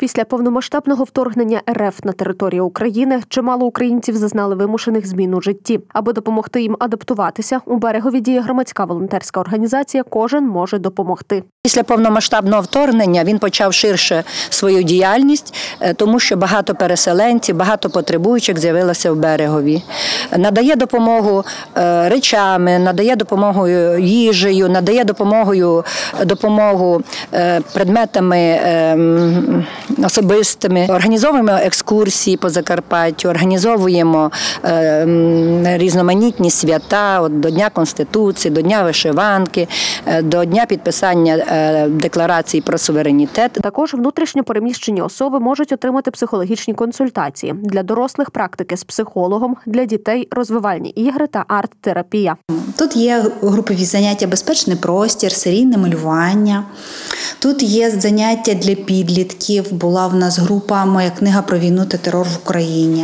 Після повномасштабного вторгнення РФ на територію України чимало українців зазнали вимушених змін у житті. Аби допомогти їм адаптуватися, у Берегові діє громадська волонтерська організація «Кожен може допомогти». Після повномасштабного вторгнення він почав ширше свою діяльність, тому що багато переселенців, багато потребуючих з'явилося в Берегові. Надає допомогу речами, надає допомогу їжею, надає допомогу предметами особистими. Організовуємо екскурсії по Закарпаттю, організовуємо різноманітні свята до Дня Конституції, до Дня вишиванки, до Дня підписання декларації про суверенітет. Також внутрішньо переміщені особи можуть отримати психологічні консультації. Для дорослих – практики з психологом, для дітей – розвивальні ігри та арт-терапія. Тут є групові заняття «Безпечний простір», серійне малювання. Тут є заняття для підлітків. Була в нас група «Моя книга про війну та терор в Україні».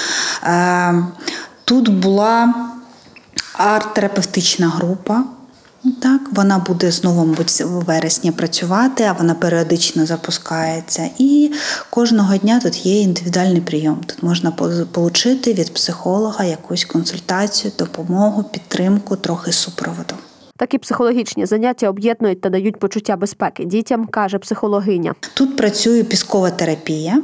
Тут була арт-терапевтична група. Так, вона буде знову, мабуть, в вересні працювати, а вона періодично запускається. І кожного дня тут є індивідуальний прийом. Тут можна отримати від психолога якусь консультацію, допомогу, підтримку, трохи супроводу. Такі психологічні заняття об'єднують та дають почуття безпеки дітям, каже психологиня. Тут працює піскова терапія.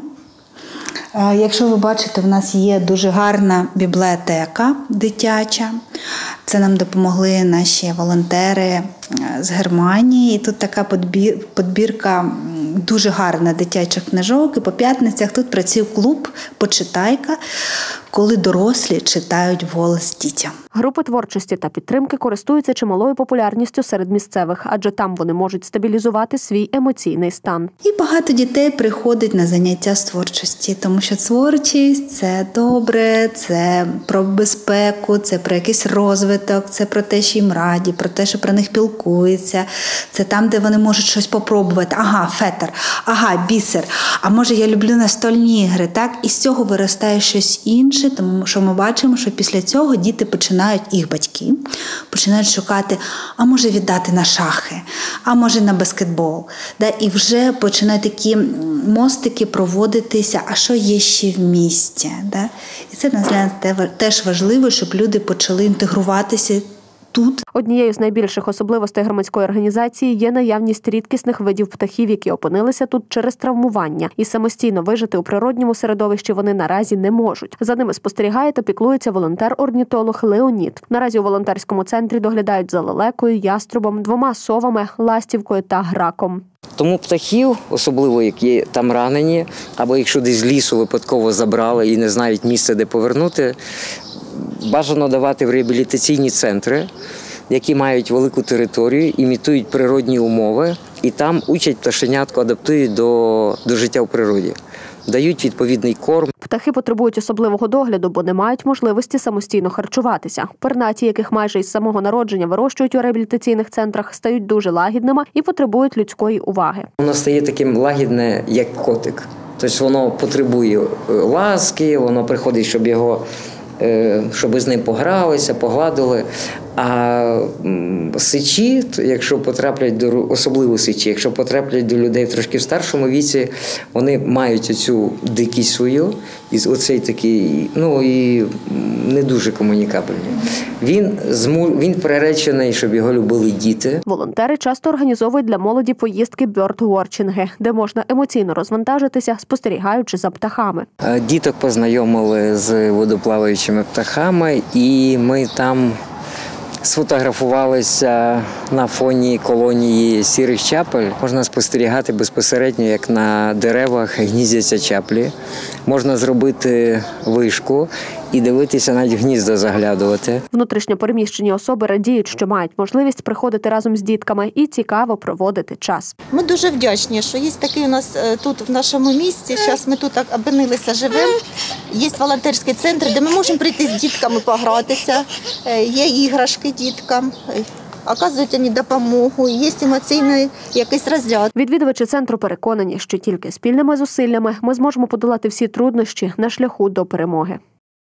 Якщо ви бачите, в нас є дуже гарна бібліотека дитяча. Це нам допомогли наші волонтери з Германії. І тут така підбірка дуже гарна дитячих книжок. І по п'ятницях тут працює клуб «Почитайка», коли дорослі читають вголос дітям. Групи творчості та підтримки користуються чималою популярністю серед місцевих, адже там вони можуть стабілізувати свій емоційний стан. І багато дітей приходять на заняття з творчості, тому що творчість – це добре, це про безпеку, це про якийсь розвиток, це про те, що їм раді, про те, що про них піклуються. Це там, де вони можуть щось попробувати. Ага, фетр, ага, бісер, а може я люблю настольні ігри, так? І з цього виростає щось інше, тому що ми бачимо, що після цього діти починають, їх батьки, починають шукати, а може віддати на шахи, а може на баскетбол. І вже починають такі мостики проводитися, а що є ще в місті. І це, на жаль, теж важливо, щоб люди почали інтегруватися тут. Однією з найбільших особливостей громадської організації є наявність рідкісних видів птахів, які опинилися тут через травмування. І самостійно вижити у природньому середовищі вони наразі не можуть. За ними спостерігає та піклується волонтер-орнітолог Леонід. Наразі у волонтерському центрі доглядають за лелекою, яструбом, 2 совами, ластівкою та граком. Тому птахів, особливо які там ранені, або якщо десь з лісу випадково забрали і не знають місця, де повернути, бажано давати в реабілітаційні центри, які мають велику територію, імітують природні умови, і там учать пташенятку, адаптують до життя в природі. Дають відповідний корм. Птахи потребують особливого догляду, бо не мають можливості самостійно харчуватися. Пернаті, яких майже із самого народження вирощують у реабілітаційних центрах, стають дуже лагідними і потребують людської уваги. Воно стає таким лагідне, як котик. Тобто воно потребує ласки, воно приходить, щоб з ним погралися, погладили. А сичі, якщо потраплять особливо сичі, якщо потраплять до людей трошки в старшому віці, вони мають оцю дикість свою, і оцей такий, і не дуже комунікабельний. Він приречений, щоб його любили діти. Волонтери часто організовують для молоді поїздки бьордвотчинги, де можна емоційно розвантажитися, спостерігаючи за птахами. Діток познайомили з водоплаваючими птахами, і ми там сфотографувалися на фоні колонії сірих чапель. Можна спостерігати безпосередньо, як на деревах гніздяться чаплі. Можна зробити вишку і дивитися, навіть в гнізда заглядувати. Внутрішньо переміщені особи радіють, що мають можливість приходити разом з дітками і цікаво проводити час. Ми дуже вдячні, що є такий у нас тут в нашому місті. Зараз ми тут опинилися живим. Є волонтерський центр, де ми можемо прийти з дітками погратися. Є іграшки діткам. Оказують вони допомогу, є емоційний якийсь розряд. Відвідувачі центру переконані, що тільки спільними зусиллями ми зможемо подолати всі труднощі на шляху до перемоги.